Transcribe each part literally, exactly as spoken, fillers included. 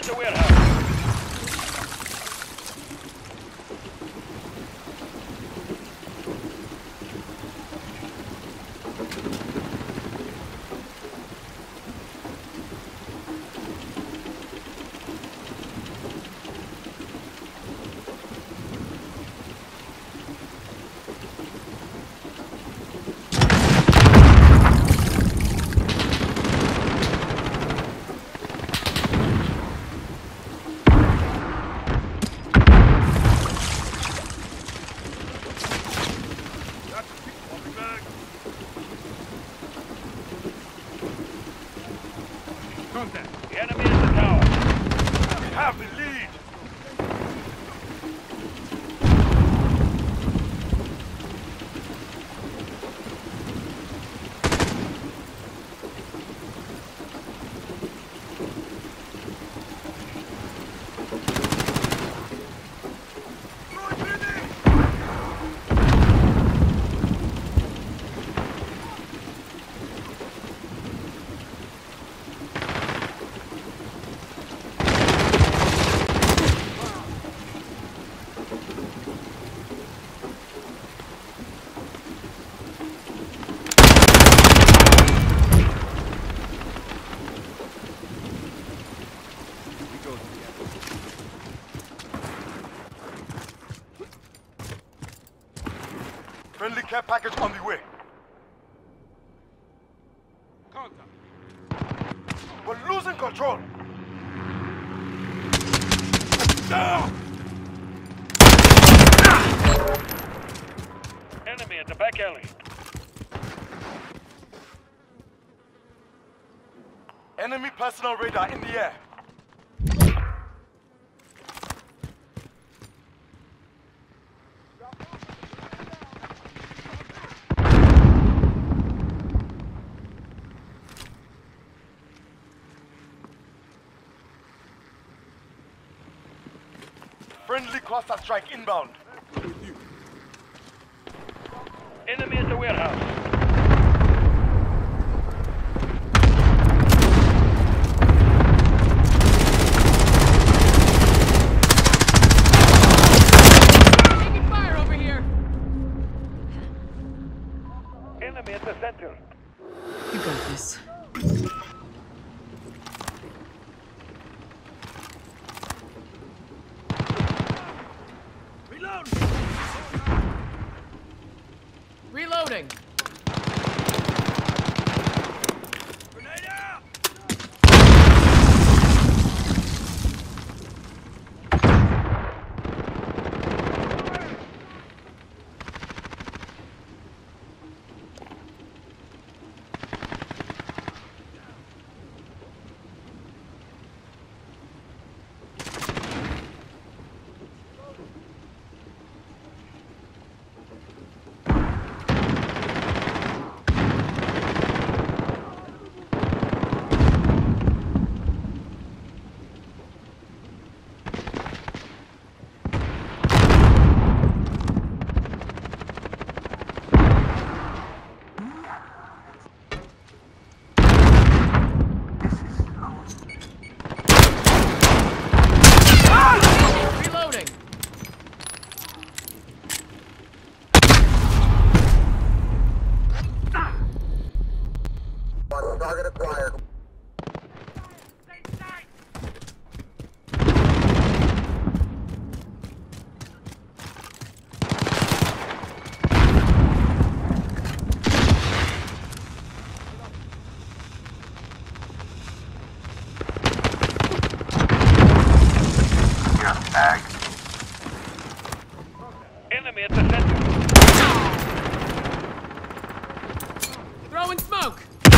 at the warehouse. Contact. The enemy is the tower. We have the lead. Friendly care package on the way. Contact. We're losing control. Down! Enemy at the back alley. Enemy personal radar in the air. Friendly cluster strike inbound. Enemy at the warehouse. Taking fire over here. Enemy at the center. You got this. Reloading! Grenade out! Reloading! Target acquired. Tag. Enemy at the center. Throwing smoke!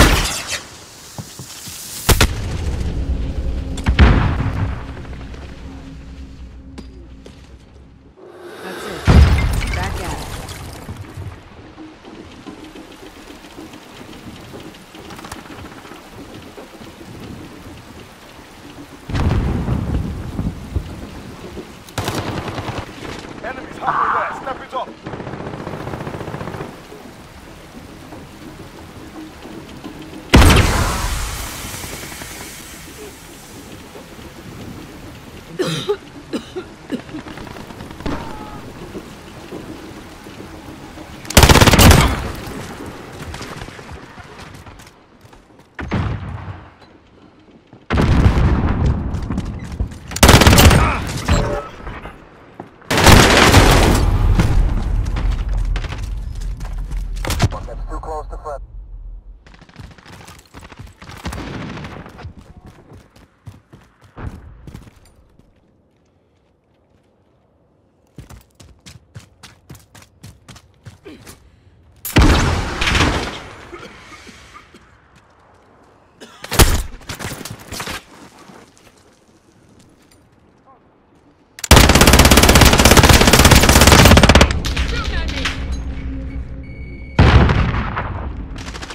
That's it. Back at it. Enemies halfway there. Step it up.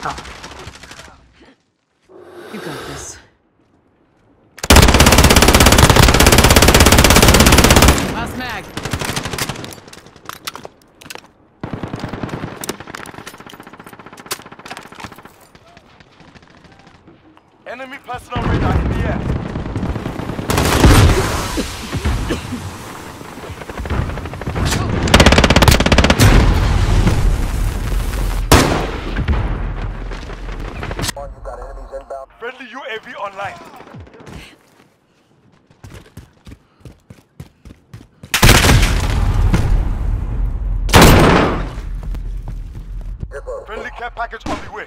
Stop. You got this. Last mag. Enemy personal radar in the air. Friendly U A V online. Friendly care package on the way.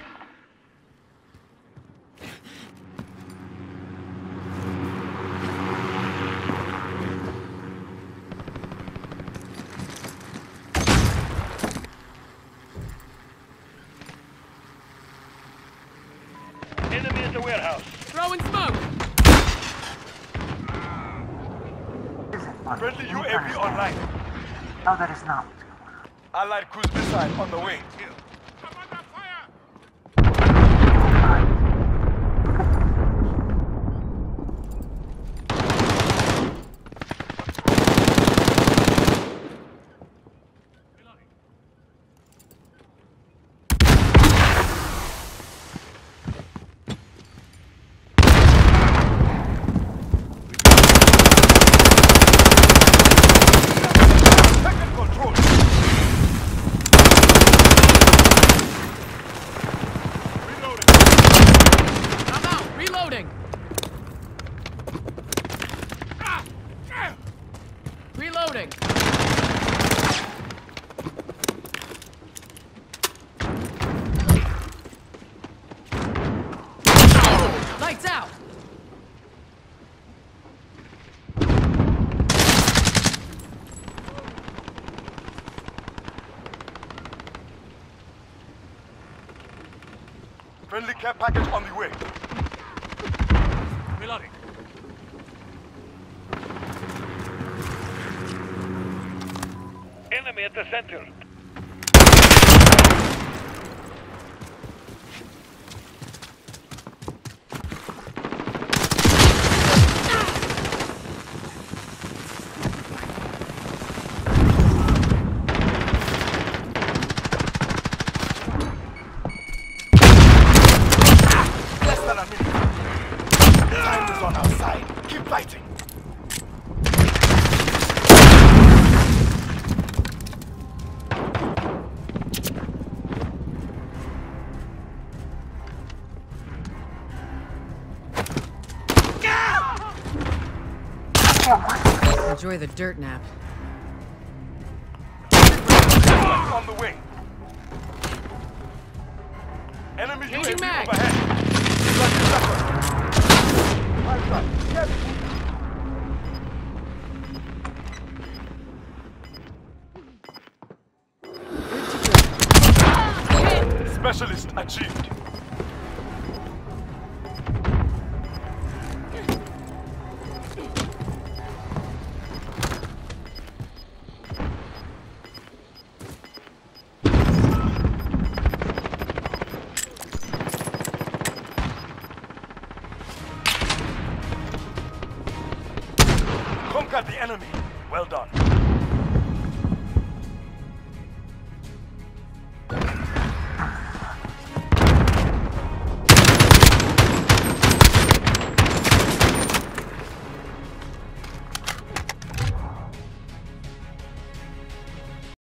Enemy at the warehouse. Throwing smoke. Isn't one. Friendly U A V Understand. online. No, there is not. Allied cruise missile on the way. Taking control. I'm out. Reloading. Reloading. Lights out. Friendly care package on the way. Reloading. Enemy at the center. Less than a minute. Time is on our side. Keep fighting. Enjoy the dirt nap. On the way. Enemy U A Changing V mag. overhead. Got your weapon. High shot. Yes. Specialist achieved. Conquered the enemy. Well done.